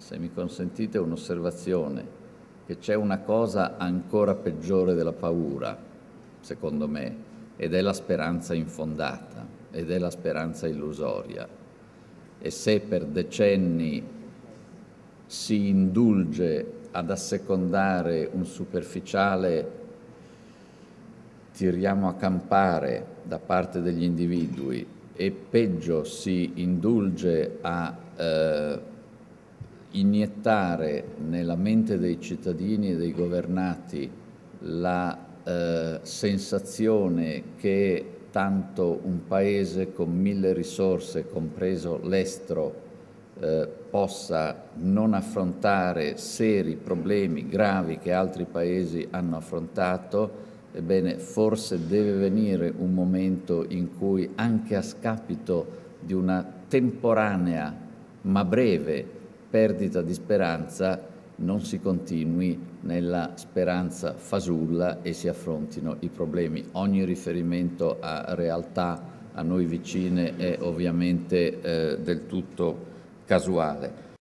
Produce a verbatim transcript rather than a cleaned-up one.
se mi consentite un'osservazione, che c'è una cosa ancora peggiore della paura, secondo me, ed è la speranza infondata, ed è la speranza illusoria. E se per decenni si indulge ad assecondare un superficiale tiriamo a campare da parte degli individui e peggio si indulge a eh, iniettare nella mente dei cittadini e dei governati la eh, sensazione che tanto un paese con mille risorse, compreso l'estero, eh, possa non affrontare seri problemi gravi che altri paesi hanno affrontato, ebbene forse deve venire un momento in cui, anche a scapito di una temporanea ma breve perdita di speranza, non si continui nella speranza fasulla e si affrontino i problemi. Ogni riferimento a realtà a noi vicine è ovviamente eh, del tutto casuale.